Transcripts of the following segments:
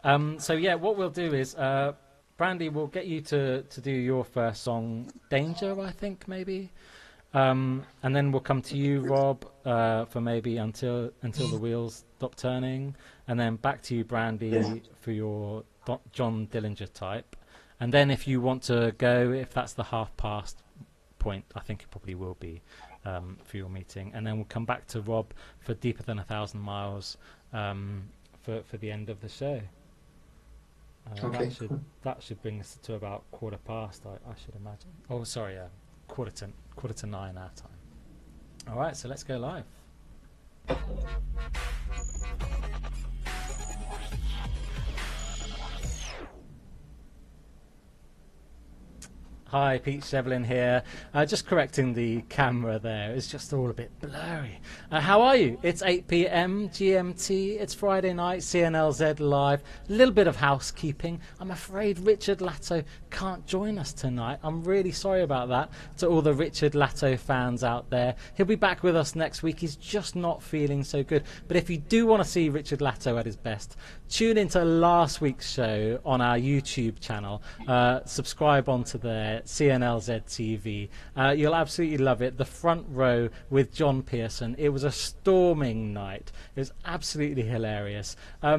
So yeah, what we'll do is, Brandi, we'll get you to do your first song, Danger, I think maybe, and then we'll come to you, Rob, for maybe until the wheels stop turning, and then back to you, Brandi, for your John Dillinger type, and then if you want to go, if that's the half past point, I think it probably will be, for your meeting, and then we'll come back to Rob for Deeper Than 1,000 Miles, for the end of the show. Okay. That should bring us to about 1:15, I should imagine. Oh, sorry, quarter to 9 our time. All right, so let's go live. Hi, Pete Shevlin here. Just correcting the camera there. It's just all a bit blurry. How are you? It's 8 p.m. GMT. It's Friday night, CNLZ Live. A little bit of housekeeping. I'm afraid Richard Latto can't join us tonight. I'm really sorry about that to all the Richard Latto fans out there. He'll be back with us next week. He's just not feeling so good. But if you do want to see Richard Latto at his best, tune into last week's show on our YouTube channel. Subscribe onto there. CNLZ TV. You'll absolutely love it. The front row with John Pearson. It was a storming night. It was absolutely hilarious.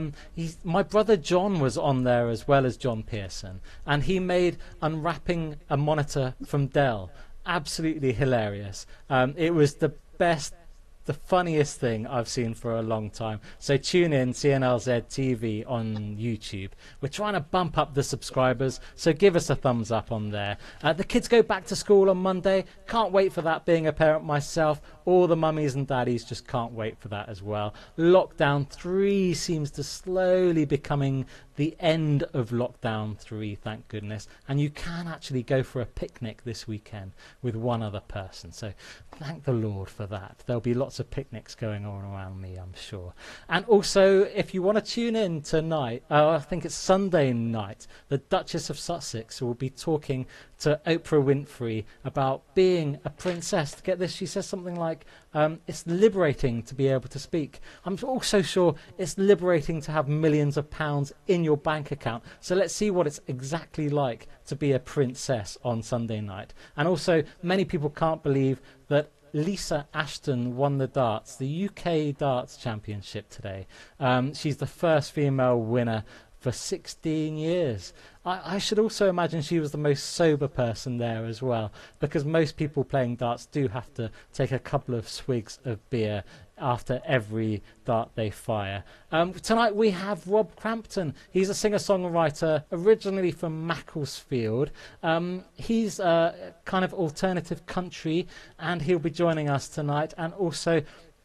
My brother John was on there as well as John Pearson, and he made unwrapping a monitor from Dell absolutely hilarious. It was the best, the funniest thing I've seen for a long time. So tune in, CNLZ TV on YouTube. We're trying to bump up the subscribers, so give us a thumbs up on there. The kids go back to school on Monday. Can't wait for that, being a parent myself. All the mummies and daddies just can't wait for that as well. Lockdown 3 seems to slowly becoming the end of Lockdown 3, thank goodness. And you can actually go for a picnic this weekend with one other person. So thank the Lord for that. There'll be lots of picnics going on around me, I'm sure. And also, if you want to tune in tonight, I think it's Sunday night, the Duchess of Sussex will be talking to Oprah Winfrey about being a princess. Get this, she says something like, it's liberating to be able to speak. I'm also sure it's liberating to have millions of pounds in your bank account. So let's see what it's exactly like to be a princess on Sunday night. And also, many people can't believe that Lisa Ashton won the darts, the UK Darts Championship today. She's the first female winner for 16 years. I should also imagine she was the most sober person there as well, because most people playing darts do have to take a couple of swigs of beer after every dart they fire. Tonight we have Rob Crampton. He's a singer-songwriter originally from Macclesfield. He's kind of alternative country, and he'll be joining us tonight. And also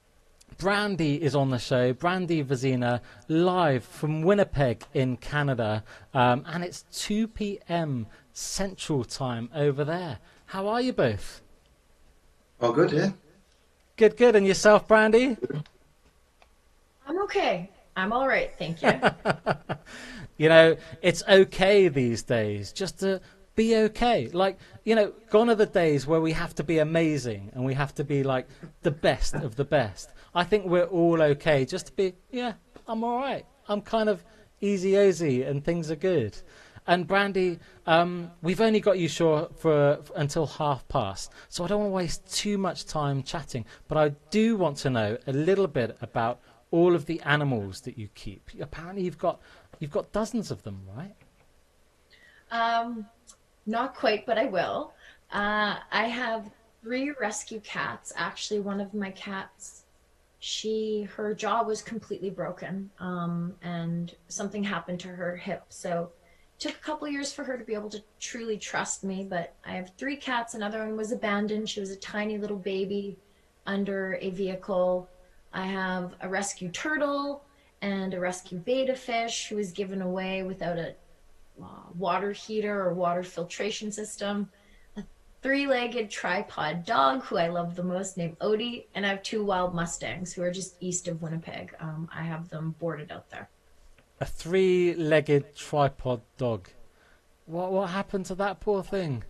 Brandi is on the show, Brandi Vezina, live from Winnipeg in Canada, and it's 2 p.m. Central Time over there. How are you both? Oh, good, yeah. Good, good. And yourself, Brandi? I'm okay. I'm all right, thank you. You know, it's okay these days just to be okay. Like, you know, gone are the days where we have to be amazing and we have to be like the best of the best. I think we're all okay just to be, yeah, I'm all right. I'm kind of easy-ozy and things are good. And Brandi, we've only got you for until 1:30, so I don't want to waste too much time chatting. But I do want to know a little bit about all of the animals that you keep. Apparently, you've got dozens of them, right? Not quite, but I will. I have 3 rescue cats. Actually, one of my cats, her jaw was completely broken, and something happened to her hip. So it took a couple years for her to be able to truly trust me. But I have 3 cats. Another one was abandoned. She was a tiny little baby under a vehicle. I have a rescue turtle and a rescue betta fish who was given away without a water heater or water filtration system, a 3-legged tripod dog who I love the most named Odie, and I have 2 wild mustangs who are just east of Winnipeg. I have them boarded out there. A 3-legged tripod dog. What happened to that poor thing?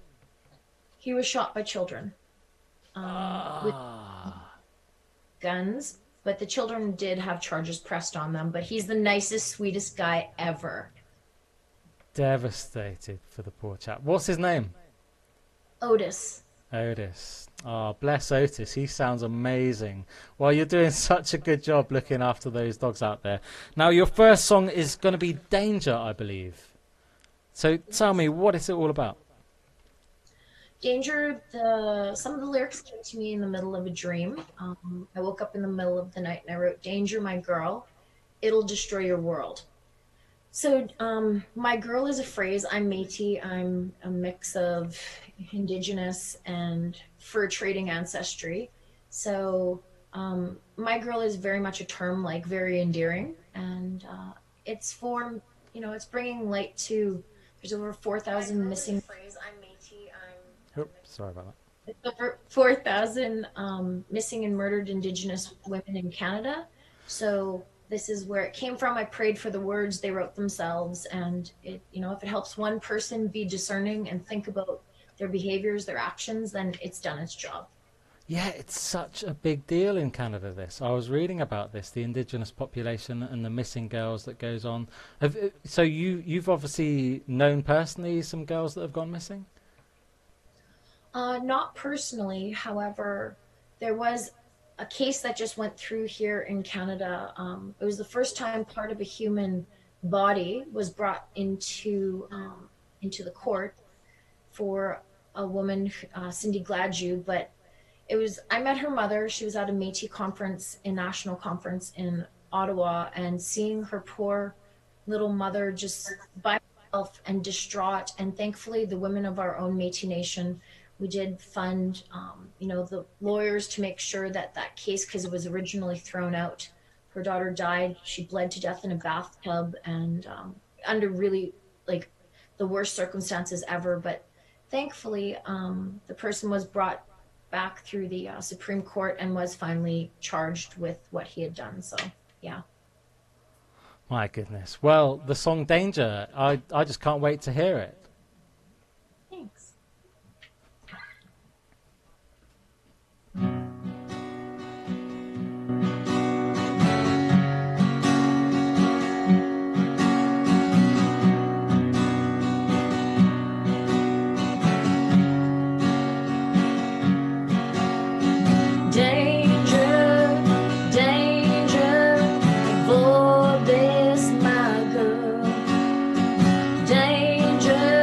He was shot by children with guns but the children did have charges pressed on them. But he's the nicest, sweetest guy ever. Devastated for the poor chap. What's his name? Otis. Otis. Oh, bless Otis. He sounds amazing. Well, you're doing such a good job looking after those dogs out there. Now, your first song is going to be Danger, I believe. So tell me, what is it all about? Danger, some of the lyrics came to me in the middle of a dream. I woke up in the middle of the night and I wrote, Danger, my girl, it'll destroy your world. So my girl is a phrase. I'm Métis. I'm a mix of indigenous and fur trading ancestry. So my girl is very much a term, like very endearing. And it's for, it's bringing light to, there's over 4,000 missing. Phrase. I'm Métis. Oh, sorry about that. Over 4,000 missing and murdered Indigenous women in Canada. So this is where it came from. I prayed for the words, they wrote themselves. And it, if it helps one person be discerning and think about their behaviors, their actions, then it's done its job. Yeah, it's such a big deal in Canada, this. I was reading about this, the Indigenous population and the missing girls that goes on. So you've obviously known personally some girls that have gone missing? Not personally. However, there was a case that just went through here in Canada. It was the first time part of a human body was brought into the court for a woman, Cindy Gladue. But I met her mother. She was at a Métis national conference in Ottawa, and seeing her poor little mother just by herself and distraught. And thankfully, the women of our own Métis Nation, we did fund, the lawyers to make sure that case, because it was originally thrown out. Her daughter died. She bled to death in a bathtub and under really the worst circumstances ever. But thankfully, the person was brought back through the Supreme Court and was finally charged with what he had done. So, yeah. My goodness. Well, the song Danger, I just can't wait to hear it. Thanks. Danger,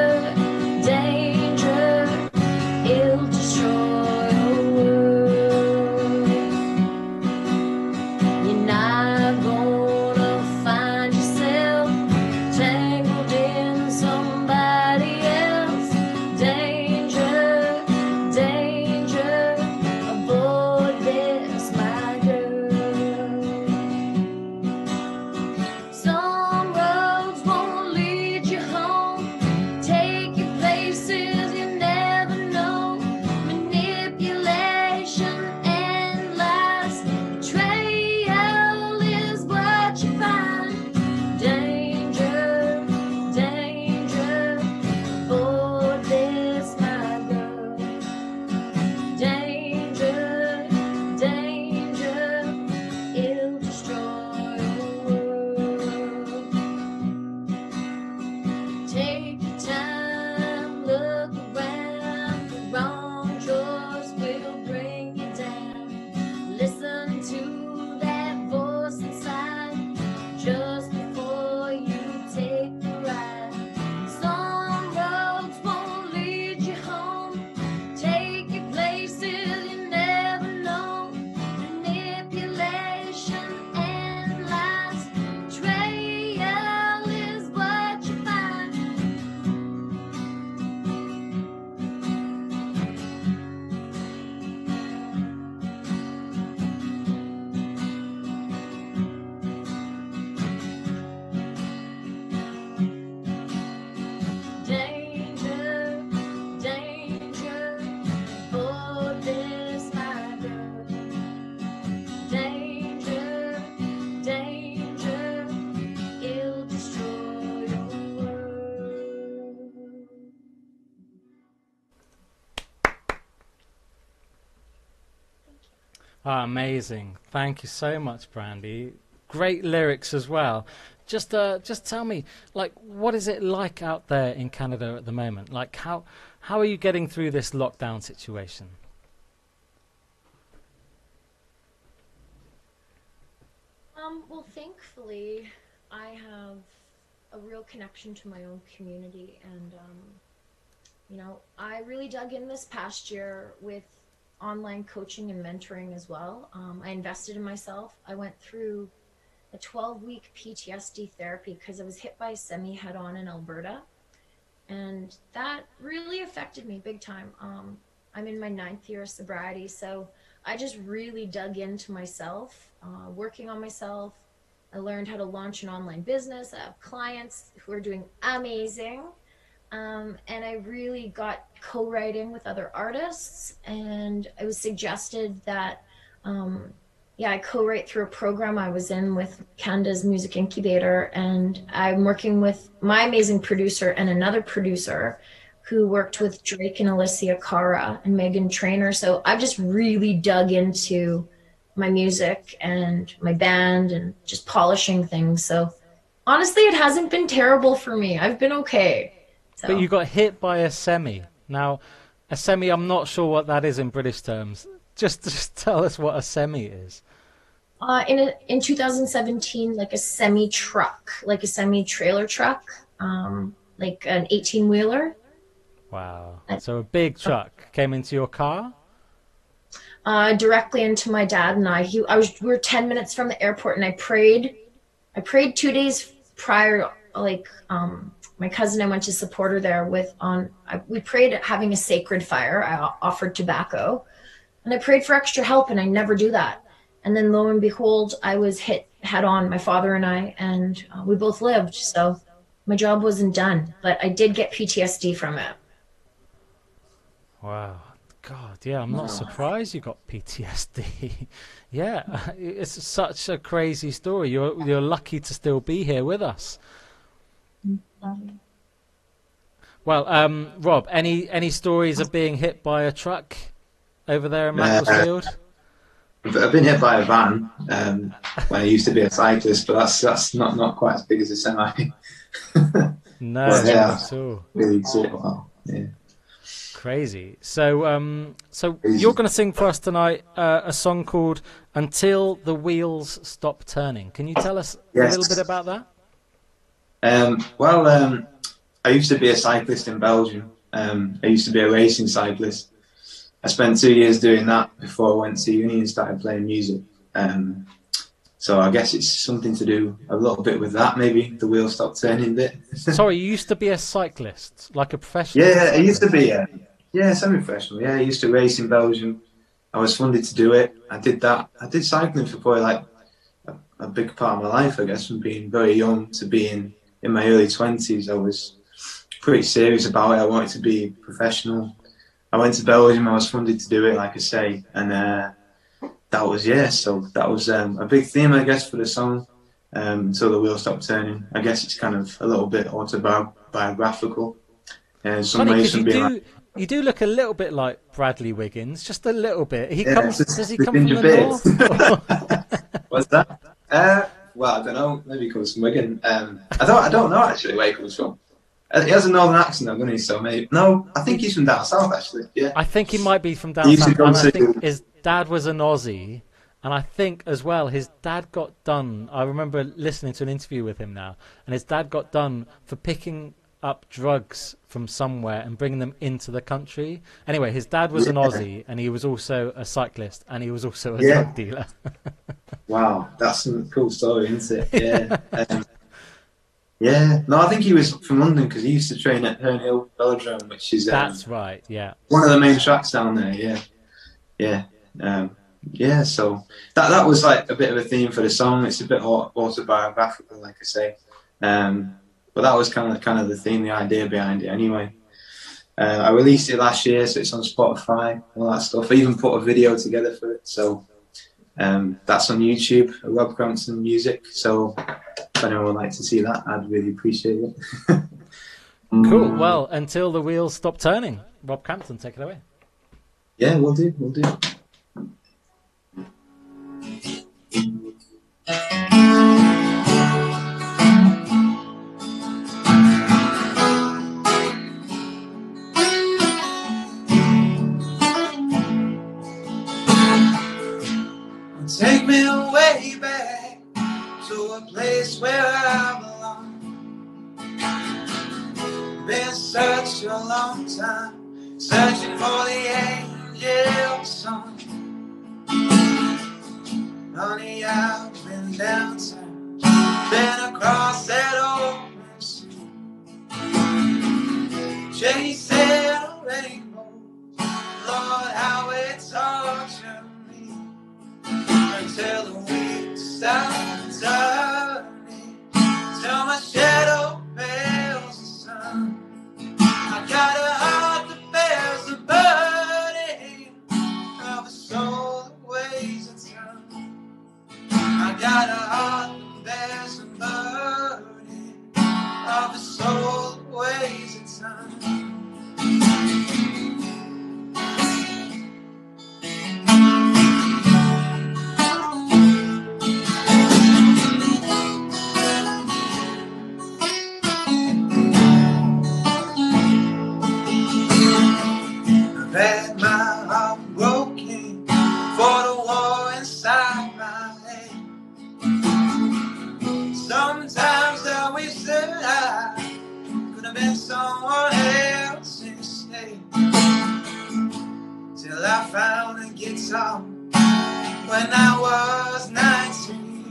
Ah, amazing. Thank you so much, Brandi. Great lyrics as well. Just tell me, like, what is it like out there in Canada at the moment? Like, how are you getting through this lockdown situation? Well, thankfully, I have a real connection to my own community, and I really dug in this past year with online coaching and mentoring as well. I invested in myself. I went through a 12-week PTSD therapy because I was hit by a semi head-on in Alberta, and that really affected me big time. I'm in my 9th year of sobriety, so I just really dug into myself, working on myself. I learned how to launch an online business. I have clients who are doing amazing. And I really got co-writing with other artists, and it was suggested that, I co-write through a program I was in with Canada's Music Incubator, and I'm working with my amazing producer and another producer who worked with Drake and Alicia Cara and Megan Trainor. So I've just really dug into my music and my band and just polishing things. So honestly, it hasn't been terrible for me. I've been okay. But you got hit by a semi. Now, a semi, I'm not sure what that is in British terms. Just tell us what a semi is. In 2017, like a semi truck, like a semi trailer truck, like an 18-wheeler. Wow. So a big truck came into your car? Directly into my dad and I. We were 10 minutes from the airport, and I prayed 2 days prior, like, my cousin, I went to support her there we prayed having a sacred fire. I offered tobacco, and I prayed for extra help, and I never do that. And then lo and behold, I was hit head on, my father and I, and we both lived. So my job wasn't done, but I did get PTSD from it. Wow. God, yeah, I'm not surprised you got PTSD. Yeah, it's such a crazy story. You're lucky to still be here with us. Well, Rob, any stories of being hit by a truck over there in Macclesfield? I've been hit by a van when I used to be a cyclist, but that's not quite as big as a semi. No, but, not at all. Really cool. Yeah. Crazy. So you're going to sing for us tonight a song called "Until the Wheels Stop Turning." Can you tell us a little bit about that? I used to be a cyclist in Belgium. I used to be a racing cyclist. I spent 2 years doing that before I went to uni and started playing music. So I guess it's something to do a little bit with that. Maybe the wheels stopped turning a bit. Sorry, you used to be a cyclist, like a professional? Yeah, cyclist? I used to be. Semi-professional. Yeah, I used to race in Belgium. I was funded to do it. I did that. I did cycling for probably like a big part of my life, I guess, from being very young to being in my early 20s. I was pretty serious about it. I wanted to be professional. I went to Belgium. I was funded to do it, like I say, and that was a big theme, I guess, for the song. Until the wheels stop turning. I guess it's kind of a little bit autobiographical. Funny, you do look a little bit like Bradley Wiggins, just a little bit. Does he come from the north? What's that? Well, I don't know. Maybe he comes from Wigan. I don't know actually where he comes from. He has a northern accent, though, doesn't he? So maybe I think he's from down south actually. Yeah, I think he might be from down south. And I think his dad was an Aussie, and I think as well his dad got done. I remember listening to an interview with him now, and his dad got done for picking up drugs from somewhere and bringing them into the country. Anyway, his dad was an Aussie, and he was also a cyclist, and he was also a drug dealer. Wow, that's a cool story, isn't it? Yeah. No, I think he was from London because he used to train at Herne Hill Velodrome, which is that's right. Yeah, one of the main tracks down there. So that was like a bit of a theme for the song. It's a bit autobiographical, like I say. But that was kind of the theme, the idea behind it. Anyway, I released it last year, so it's on Spotify, all that stuff. I even put a video together for it, so that's on YouTube, Rob Crampton Music. So if anyone would like to see that, I'd really appreciate it. Cool. Well, until the wheels stop turning, Rob Crampton, take it away. Yeah, we'll do. been such a long time, searching for the angel song. Honey, I've been downtown, been across that open sea, chasing a rainbow. Lord, how it tortured me until the weeks stopped turning, till my shadow pales the sun. I got a heart that bears the burden of a soul that weighs its own. I got a heart that bears the burden of a soul that weighs its own. I've had my heart broken for the war inside my head. Sometimes I wish that I could have been someone else instead. Till I found a guitar when I was 19.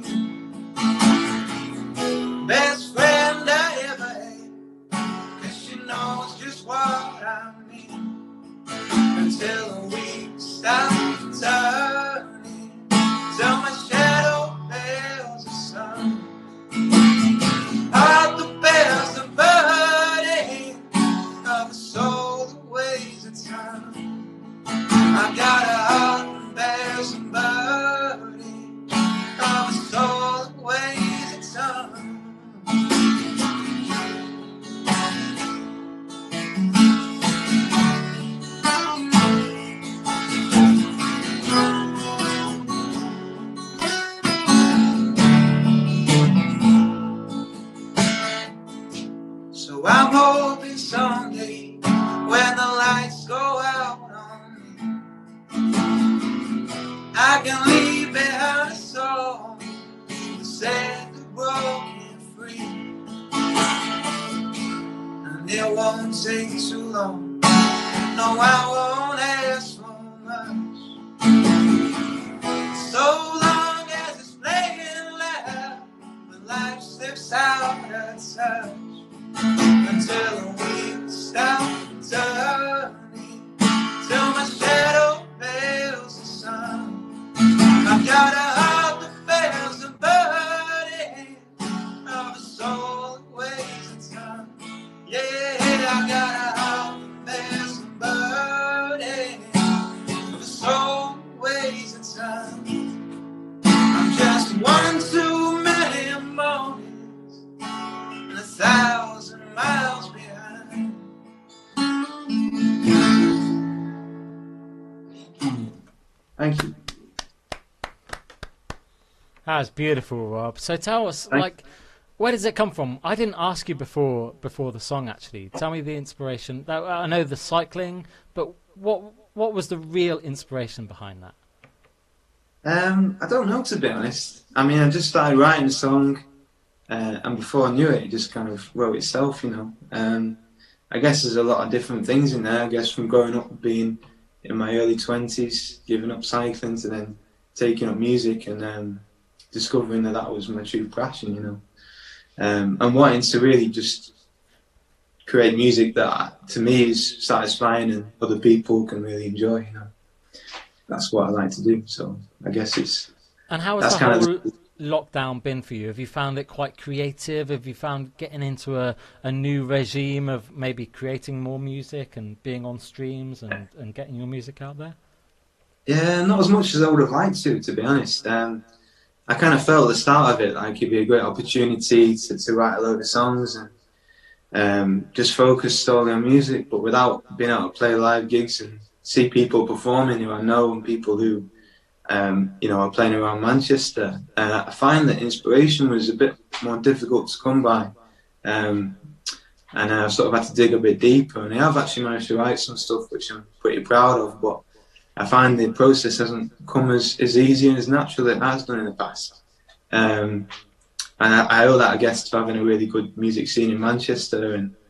Best friend I ever had, 'cause she knows just what I mean. Until the weeks stop turning, till my shadow pales the sun. Heart that bears the burden of a soul that weighs its own. I got a heart that bears the burden of a soul that weighs its own. So I'm hoping someday when the lights go out on me, I can leave behind a soul that set the broken free. And it won't take too long, no, I won't ask for much, so long as it's playing loud when life slips out of touch. Until the weeks stop turning, till my shadow pales the sun. I've got a heart that bears the burden of a soul that weighs its own. Yeah, I got a heart that bears the burden of a soul that weighs its own. I'm just one too many mornings and 1,000 miles behind. Thank you. That was beautiful, Rob. So tell us, like, where does it come from? I didn't ask you before the song, actually. Tell me the inspiration. I know the cycling, but what was the real inspiration behind that? I don't know, to be honest. I mean, I just started writing the song, and before I knew it, it just kind of wrote itself, you know. I guess there's a lot of different things in there. I guess from growing up, being in my early 20s, giving up cycling, to then taking up music and discovering that was my true passion, you know. And wanting to really just create music that, to me, is satisfying and other people can really enjoy, you know. That's what I like to do. So I guess it's... And how has the whole lockdown been for you? Have you found it quite creative? Have you found getting into a new regime of maybe creating more music and being on streams and getting your music out there? Yeah, not as much as I would have liked to be honest. I kind of felt at the start of it like it'd be a great opportunity to write a load of songs and just focus solely on music, but without being able to play live gigs and see people performing who I know and people who you know, are playing around Manchester. I find that inspiration was a bit more difficult to come by, and I've sort of had to dig a bit deeper, and I have actually managed to write some stuff which I'm pretty proud of, but I find the process hasn't come as easy and as natural as it has done in the past. And I owe that, I guess, to having a really good music scene in Manchester, and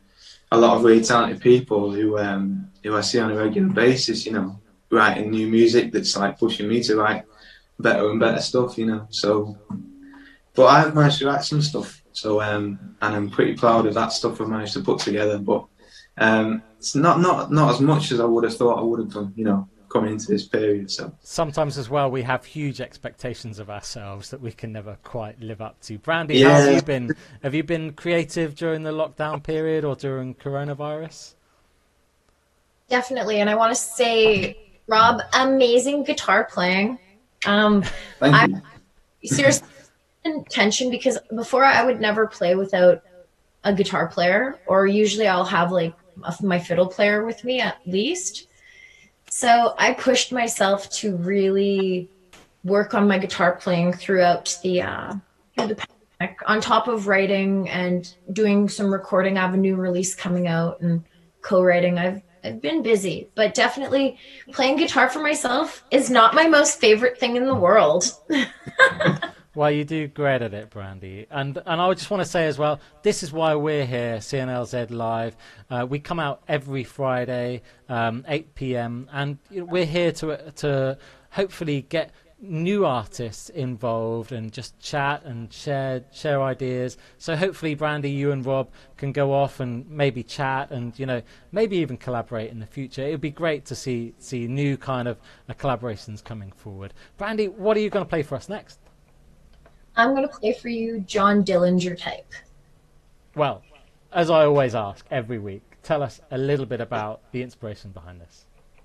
a lot of really talented people who I see on a regular basis, you know, writing new music that's like pushing me to write better and better stuff, you know. So, but I've managed to write some stuff, so and I'm pretty proud of that stuff I've managed to put together. But it's not as much as I would have thought I would have done, you know, coming into this period. So sometimes as well we have huge expectations of ourselves that we can never quite live up to. Brandi, how yeah, have you been? Have you been creative during the lockdown period or during coronavirus? Definitely. And I want to say, Rob, amazing guitar playing. thank I you. seriously intention, because before I would never play without a guitar player, or usually I'll have like my fiddle player with me at least. So I pushed myself to really work on my guitar playing throughout the pandemic, on top of writing and doing some recording. I have a new release coming out and co-writing. I've been busy, but definitely playing guitar for myself is not my most favorite thing in the world. Well, you do great at it, Brandi. And I just want to say as well, this is why we're here, CNLZ Live. We come out every Friday, 8 p.m. And we're here to hopefully get new artists involved and just chat and share ideas. So hopefully, Brandi, you and Rob can go off and maybe chat and, you know, maybe even collaborate in the future. It would be great to see new kind of collaborations coming forward. Brandi, what are you going to play for us next? I'm going to play for you John Dillinger Type. Well, as I always ask every week, tell us a little bit about the inspiration behind this.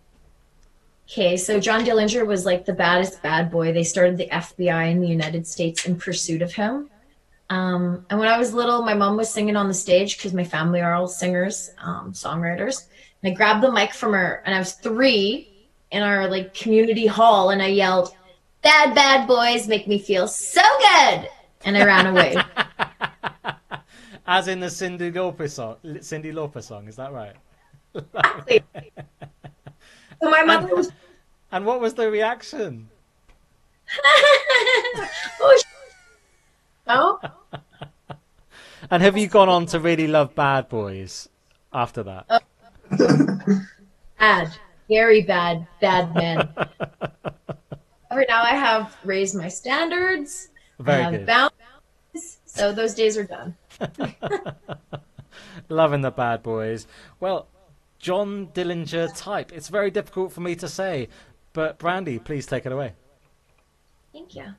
Okay, so John Dillinger was like the baddest bad boy. They started the FBI in the United States in pursuit of him. And when I was little, my mom was singing on the stage because my family are all singers, songwriters. And I grabbed the mic from her, and I was 3 in our like community hall, and I yelled, "Bad, bad boys make me feel so good." And I ran away. As in the Cyndi Lauper song, is that right? Exactly. So my mother was... And what was the reaction? Oh, no. And have you gone on to really love Bad Boys after that? Bad. Very bad. Bad men. Right now I have raised my standards. Very I have good. boundaries, so those days are done. Loving the Bad Boys. Well, John Dillinger Type. It's very difficult for me to say, but Brandi, please take it away. Thank you.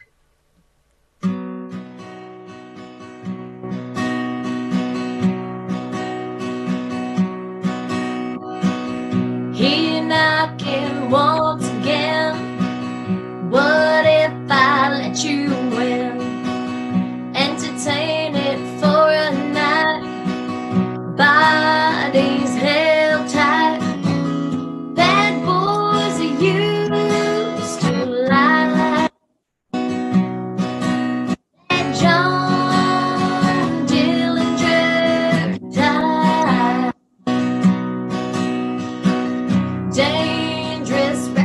Here knocking once again. What if I let you in? Entertain it for a night. Bodies held tight. Bad boys are used to lie. And John Dillinger died. Dangerous.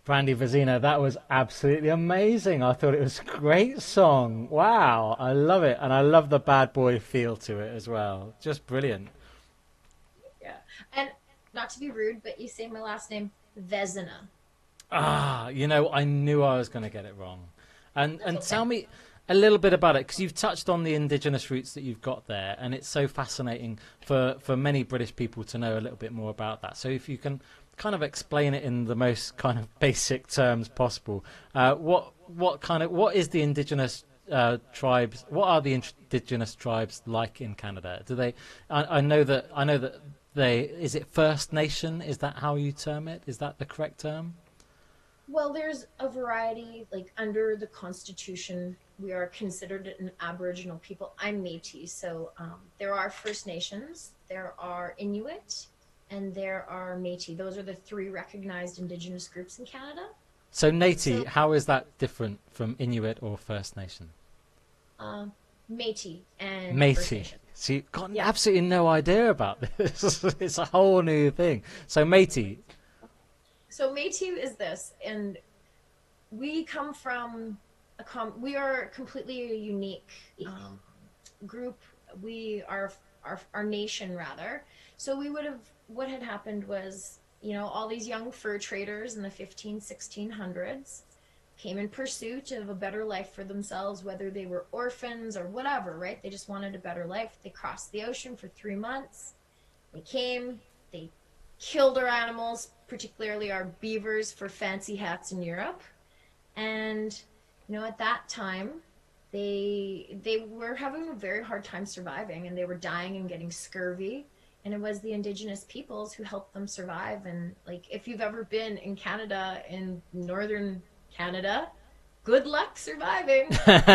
Brandi Vezina, that was absolutely amazing. I thought it was a great song. Wow, I love it. And I love the bad boy feel to it as well. Just brilliant. Yeah. And not to be rude, but you say my last name, Vezina. Ah, I knew I was going to get it wrong. And That's tell okay. me a little bit about it, because you've touched on the indigenous roots that you've got there, and it's so fascinating for many British people to know a little bit more about that. So if you can kind of explain it in the most kind of basic terms possible, what is the indigenous tribes? What are the indigenous tribes like in Canada? Do they? I know that they. Is it First Nation? Is that how you term it? Is that the correct term? Well, there's a variety, like under the Constitution, we are considered an Aboriginal people. I'm Métis, so there are First Nations, there are Inuit, and there are Métis. Those are the three recognized Indigenous groups in Canada. So Nati, So, how is that different from Inuit or First Nation? uh, Métis and First Métis. Nation. So you've got Yeah. absolutely no idea about this. It's a whole new thing. So Métis. So Métis is this, and we come from we are completely a unique um, group. We are our nation rather. So we would have what had happened was, all these young fur traders in the 1600s came in pursuit of a better life for themselves, whether they were orphans or whatever, right? They just wanted a better life. They crossed the ocean for 3 months. They came, they killed our animals, particularly our beavers, for fancy hats in Europe. And at that time, they were having a very hard time surviving, and they were dying and getting scurvy. And it was the indigenous peoples who helped them survive. And like, if you've ever been in Canada, in northern Canada, good luck surviving.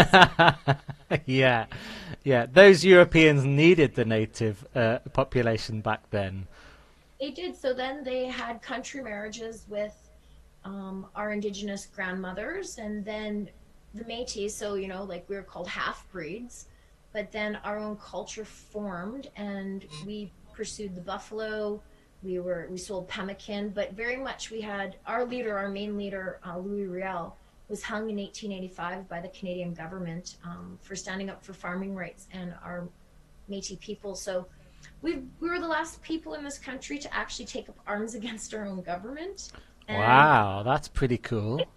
Yeah, yeah. Those Europeans needed the native population back then. They did. So then they had country marriages with our indigenous grandmothers, and then the Métis. So like, we were called half breeds, but then our own culture formed, and we pursued the buffalo. We sold pemmican, but very much we had our main leader, Louis Riel, was hung in 1885 by the Canadian government for standing up for farming rights and our Métis people. So we were the last people in this country to actually take up arms against our own government. And Wow, that's pretty cool.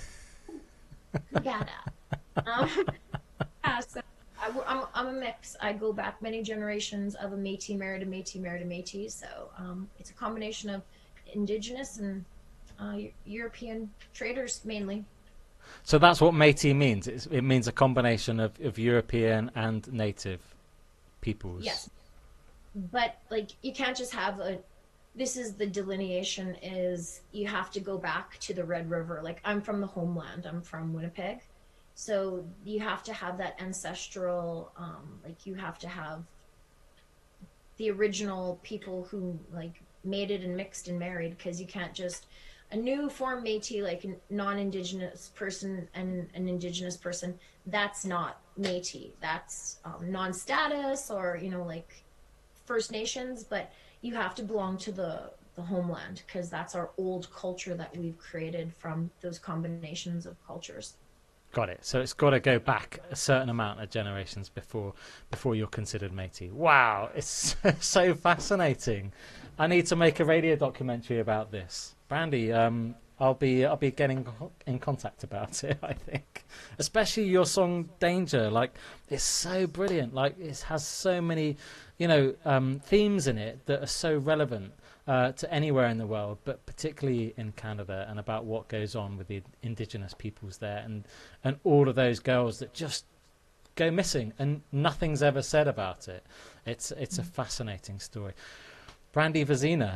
Gada. Um, yeah, so I'm a mix. I go back many generations of a Métis married a Métis married a Métis. So it's a combination of Indigenous and European traders mainly. So that's what Métis means. It means a combination of European and native peoples. Yes, but like, you can't just have a. This is the delineation: is you have to go back to the Red River. Like, I'm from the homeland. I'm from Winnipeg, so you have to have that ancestral. Like, you have to have the original people who like mated and mixed and married, because you can't just a new form Métis, like a non-indigenous person and an indigenous person. That's not Métis. That's non-status, or like First Nations, but you have to belong to the homeland, because that's our old culture that we've created from those combinations of cultures. Got it. So it's got to go back a certain amount of generations before you're considered Métis. Wow, it's so fascinating. I need to make a radio documentary about this. Brandi, I'll be getting in contact about it, I think. Especially your song Danger. Like, it's so brilliant. Like, it has so many, themes in it that are so relevant to anywhere in the world, but particularly in Canada, and about what goes on with the indigenous peoples there, and all of those girls that just go missing and nothing's ever said about it. It's a fascinating story. Brandi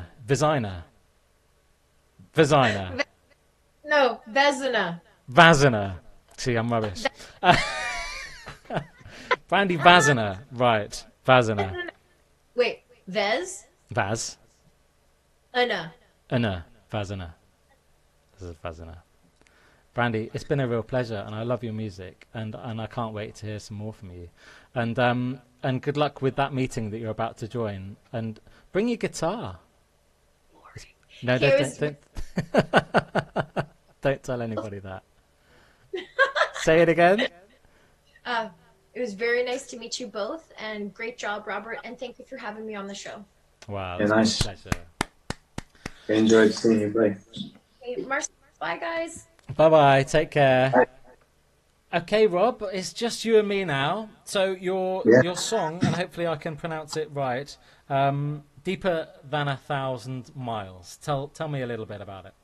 Vezina. No, Vezina. Vazina. See, I'm rubbish. Brandi Vazina. Right. Vazina. Wait, Vez? Vaz. Anna. Anna. Vazina. This is Vazina. Brandi, it's been a real pleasure, and I love your music, and I can't wait to hear some more from you. And good luck with that meeting that you're about to join. And bring your guitar. No, don't. Don't tell anybody that. Say it again. It was very nice to meet you both, and great job, Robert, and thank you for having me on the show. Wow, Yeah, it's nice. my pleasure. I enjoyed seeing you play. Hey, Marcy, bye, guys. Bye-bye. Take care. Bye. Okay, Rob, it's just you and me now. So Yeah. your song, and hopefully I can pronounce it right, Deeper Than 1,000 Miles. Tell me a little bit about it.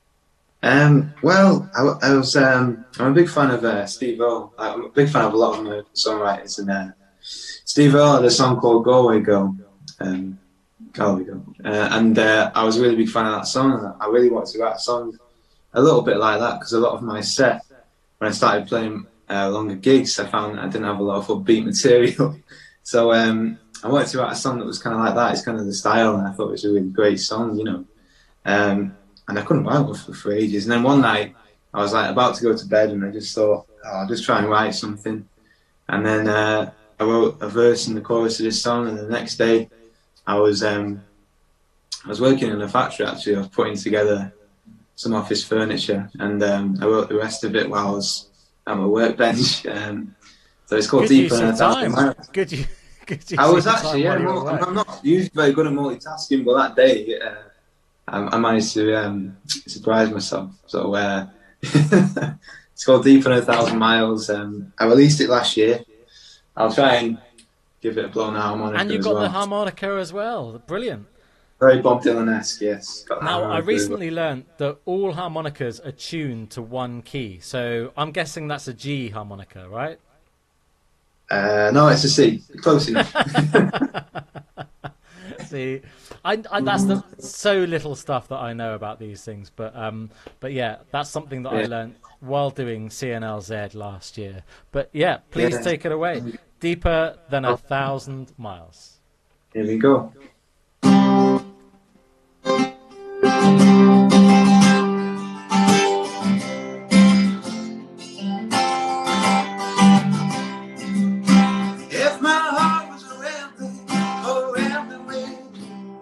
Well, I was I'm a big fan of Steve Earle. I'm a big fan of a lot of the songwriters, and Steve Earle had a song called "Galway Girl," Galway Girl, and I was a really big fan of that song. And I really wanted to write a song a little bit like that, because a lot of my set, when I started playing longer gigs, I found I didn't have a lot of upbeat material. So I wanted to write a song that was kind of like that. It's kind of the style, and I thought it was a really great song, you know. And I couldn't write one for ages. And then one night, I was like about to go to bed, and I just thought, oh, I'll just try and write something. And then I wrote a verse and the chorus of this song. And the next day, I was working in a factory. Actually, I was putting together some office furniture, and I wrote the rest of it while I was at my workbench. So it's called Good Deeper use Than of 1,000 time. Miles. Good use I was of actually, time while you were I'm not usually very good at multitasking, but that day I managed to surprise myself. So it's called Deeper Than 1,000 Miles. I released it last year. I'll try and give it a blown harmonica And you as got well. the harmonica as well. Brilliant. Very Bob Dylan-esque, yes. Got the Now, I harmonica as recently learned that all harmonicas are tuned to one key. So I'm guessing that's a G harmonica, right? well. No, it's a C. Close enough. See, that's so little stuff that I know about these things, but yeah, that's something that I learned while doing CNLZ last year. But yeah, please take it away. Deeper Than 1,000 Miles. Here we go. If my heart was a rambling wind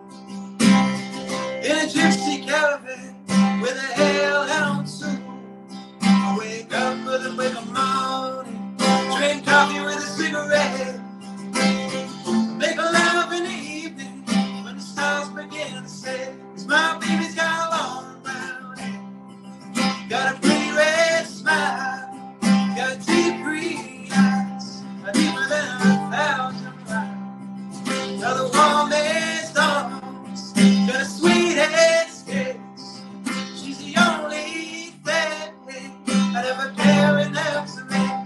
in a gypsy caravan with a hellhound suit, I wake up with a wake of morning, drink coffee with a cigarette, make love in the evening when the stars begin to set. 'Cause my baby's got a long brown hair, got a pretty red smile, got deep green eyes, deeper than 1,000 miles. Got the warmest arms, got a sweetest kiss. She's the only thing I'd ever care enough to miss.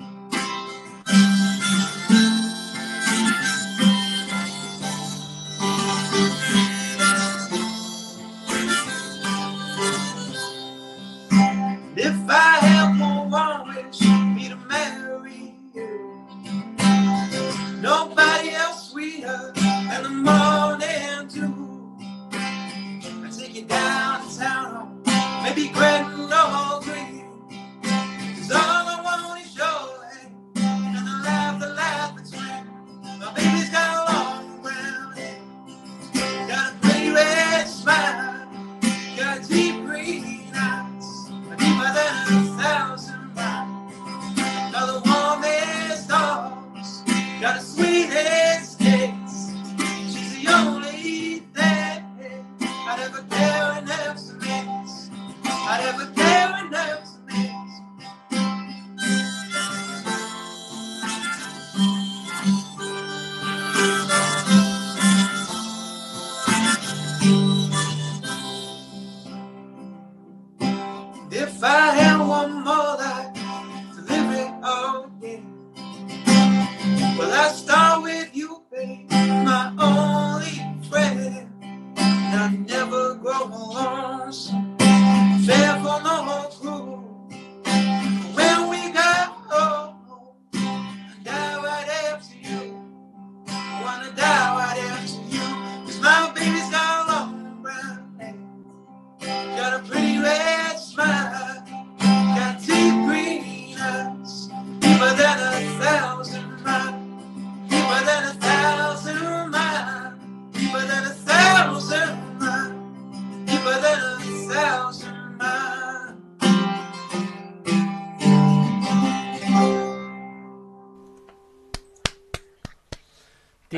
If I had one wish, me to marry you. Nobody else sweeter than the morning dew. I take you down to town, maybe Crampton or Green. 'Cause all I want is your hand and the laugh between. My baby's got a long brown hair, got a pretty red smile, got deep green eyes, deeper than 1,000 miles. Got the warmest arms, got the sweetest kiss. She's the only thing I'd ever care enough to miss. I'd ever care enough to miss. If I had one more life to live it all again, well, I start with you, babe, my only friend. And I never grow lonesome, fair for no crew. When we got home, I die right after you. I wanna die right after you. 'Cause my baby's got a long brown hair, got a pretty red smile, got deep green eyes, deeper than 1,000 miles, deeper than 1,000 miles, deeper than 1,000 miles, deeper than 1,000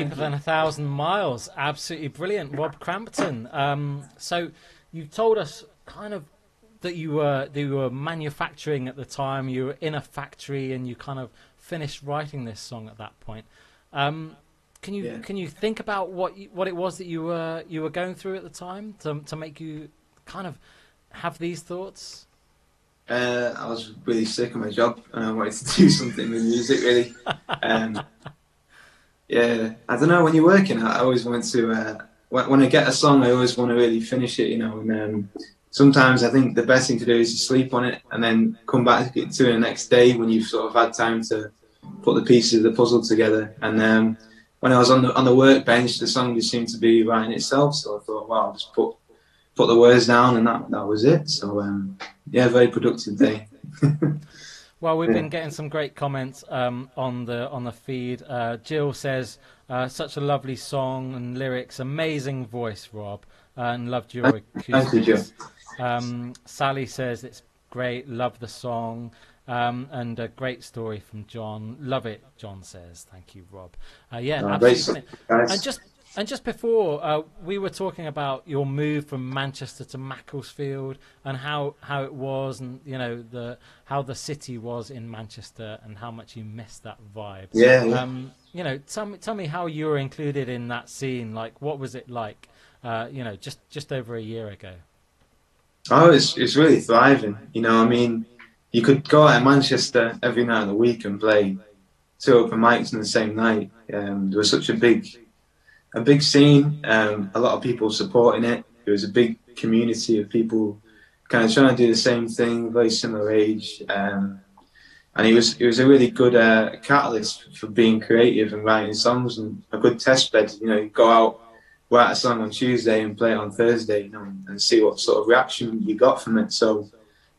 Deeper Than a Thousand Miles. Absolutely brilliant. Rob Crampton. So you told us kind of that you were manufacturing at the time. You were in a factory and you kind of finished writing this song at that point. Can you think about what it was that you were going through at the time to make you kind of have these thoughts? I was really sick of my job and I wanted to do something with music, really. Yeah, I don't know, when you're working, I always want to, when I get a song, I always want to really finish it, you know, and sometimes I think the best thing to do is to sleep on it and then come back to it the next day when you've sort of had time to put the pieces of the puzzle together. And when I was on the workbench, the song just seemed to be writing itself, so I thought, wow, I'll just put the words down, and that was it. So yeah, very productive day. Well, we've been getting some great comments on the feed. Jill says, such a lovely song and lyrics, amazing voice, Rob, and loved your acoustics. Thank you, Jill. Sally says it's great, love the song, and a great story from John. Love it, John says. Thank you, Rob. Yeah, absolutely. And just before, we were talking about your move from Manchester to Macclesfield and how it was, and you know how the city was in Manchester and how much you missed that vibe. Yeah. You know, tell me how you were included in that scene. Like, what was it like? You know, just over a year ago. Oh, it's really thriving. You know, I mean, you could go out of Manchester every night of the week and play 2 open mics in the same night. There was such a big scene, a lot of people supporting it. There was a big community of people kind of trying to do the same thing, very similar age, and it was a really good catalyst for being creative and writing songs, and a good test bed. You know, you go out, write a song on Tuesday and play it on Thursday, you know, and see what sort of reaction you got from it. So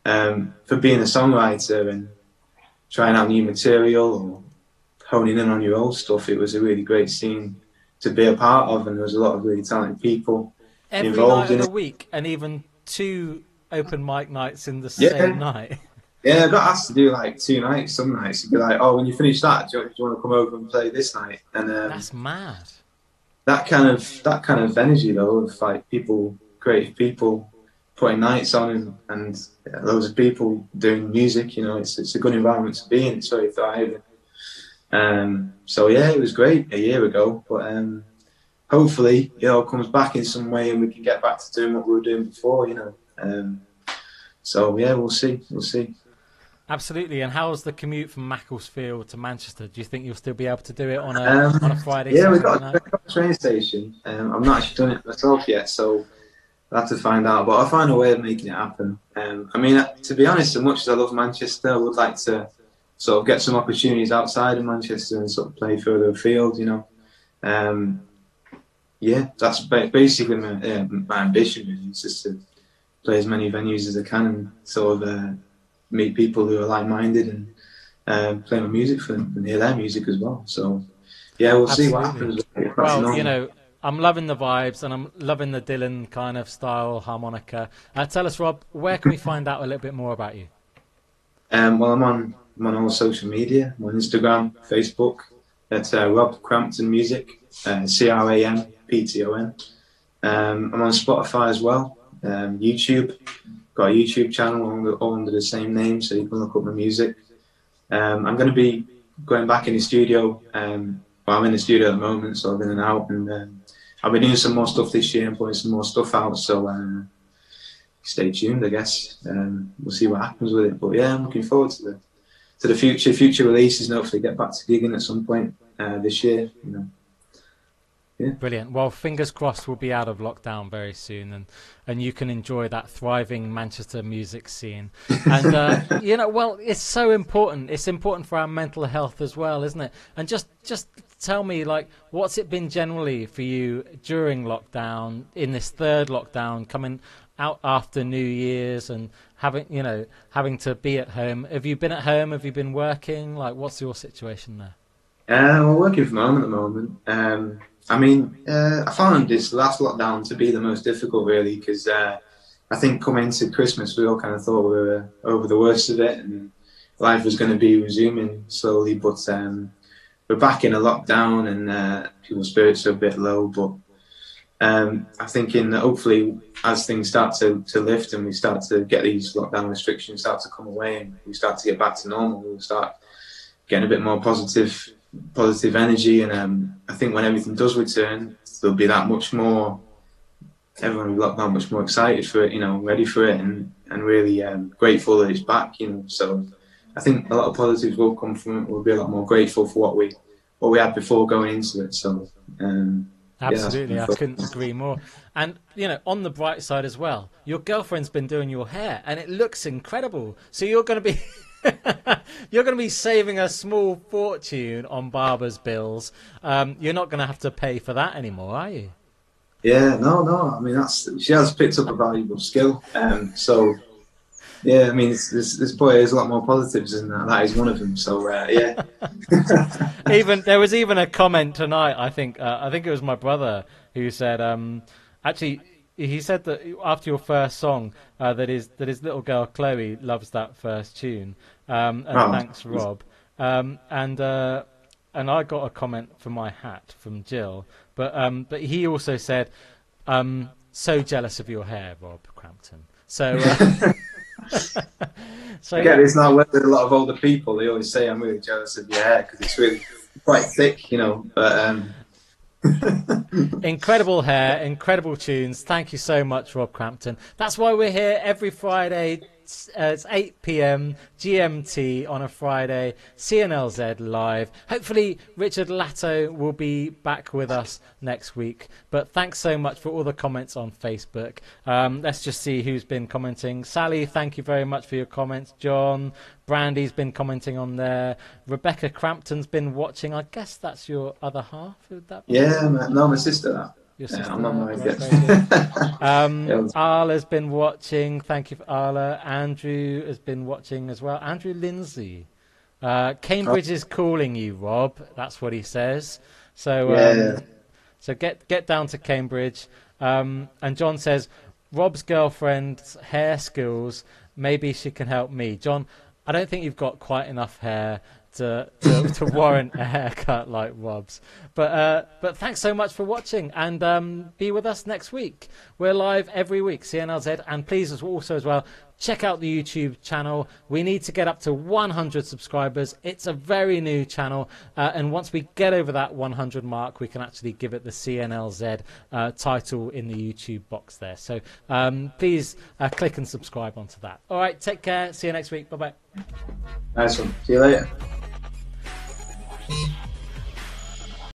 for being a songwriter and trying out new material or honing in on your old stuff, it was a really great scene to be a part of, and there was a lot of really talented people involved in it. Every night of the week, and even 2 open mic nights in the same night. Yeah, I got asked to do like 2 nights. Some nights you'd be like, "Oh, when you finish that, do you want to come over and play this night?" And that's mad. That kind of energy, though, of like creative people putting nights on, and loads of people doing music. You know, it's a good environment to be in. It's very thriving. So yeah, it was great a year ago, but hopefully it all comes back in some way and we can get back to doing what we were doing before, you know. So yeah, we'll see. Absolutely. And how's the commute from Macclesfield to Manchester? Do you think you'll still be able to do it on a Friday? Yeah, we've got a train station. I've not actually done it myself yet, so I'll have to find out. But I'll find a way of making it happen. I mean, to be honest, as much as I love Manchester, I would like to sort of get some opportunities outside of Manchester and sort of play further afield, you know. Yeah, that's basically my ambition, really. It's just to play as many venues as I can and sort of meet people who are like-minded and play my music for them and hear their music as well. So, yeah, we'll see what happens. Well, you know, I'm loving the vibes and I'm loving the Dylan kind of style harmonica. Tell us, Rob, where can we find out a little bit more about you? Well, I'm on all social media. I'm on Instagram, Facebook. That's Rob Crampton Music, CRAMPTON. I'm on Spotify as well. YouTube. Got a YouTube channel all under the same name, so you can look up my music. I'm going to be going back in the studio. Well, I'm in the studio at the moment, so I've been in and out, and I'll be doing some more stuff this year and putting some more stuff out. So stay tuned, I guess. We'll see what happens with it. But yeah, I'm looking forward to the future releases, and hopefully get back to gigging at some point this year. You know. Yeah. Brilliant. Well, fingers crossed we'll be out of lockdown very soon, and you can enjoy that thriving Manchester music scene. And you know, well, it's so important. It's important for our mental health as well, isn't it? And just tell me, like, what's it been generally for you during lockdown, in this 3rd lockdown, coming out after New Year's and having to be at home? Have you been at home? Have you been working? Like, what's your situation there? We're working from home at the moment. I mean, I found this last lockdown to be the most difficult, really, because I think coming into Christmas, we all kind of thought we were over the worst of it and life was going to be resuming slowly. But we're back in a lockdown and people's spirits are a bit low, but I'm thinking that hopefully as things start to lift and we start to get these lockdown restrictions start to come away and we start to get back to normal, we'll start getting a bit more positive energy. And I think when everything does return, there'll be that much more, everyone will be locked down much more excited for it, ready for it and really grateful that it's back, So I think a lot of positives will come from it. We'll be a lot more grateful for what we had before going into it. So absolutely, I couldn't agree more. And on the bright side as well, your girlfriend's been doing your hair, and it looks incredible. So you're going to be you're going to be saving a small fortune on barber's bills. You're not going to have to pay for that anymore, are you? Yeah, no. I mean, she has picked up a valuable skill. So yeah, I mean, this boy has a lot more positives, and that is one of them. So yeah. There was even a comment tonight. I think it was my brother who said, actually, he said that after your first song, that his little girl Chloe loves that first tune. Thanks, Rob. And I got a comment for my hat from Jill, but he also said, so jealous of your hair, Rob Crampton. So. So again, it's not with a lot of older people. They always say I'm really jealous of your hair because it's really quite thick, But incredible hair, incredible tunes. Thank you so much, Rob Crampton. That's why we're here every Friday. It's 8 p.m. GMT on a Friday, CNLZ live. Hopefully Richard Latto will be back with us next week. But thanks so much for all the comments on Facebook. Let's just see who's been commenting. Sally, thank you very much for your comments. John, Brandy's been commenting on there. Rebecca Crampton's been watching. I guess that's your other half. Would that be my sister. That. Your sister, I'm not married yet. Arla's been watching. Thank you for Arla. Andrew has been watching as well. Andrew Lindsay. Cambridge is calling you, Rob. That's what he says. So so get down to Cambridge. And John says, Rob's girlfriend's hair skills, maybe she can help me. John, I don't think you've got quite enough hair to warrant a haircut like Rob's. But thanks so much for watching, and be with us next week. We're live every week, CNLZ, and please also as well, check out the YouTube channel. We need to get up to 100 subscribers. It's a very new channel, and once we get over that 100 mark, we can actually give it the CNLZ title in the YouTube box there. So please click and subscribe onto that. All right, take care. See you next week. Bye-bye. Nice one. See you later.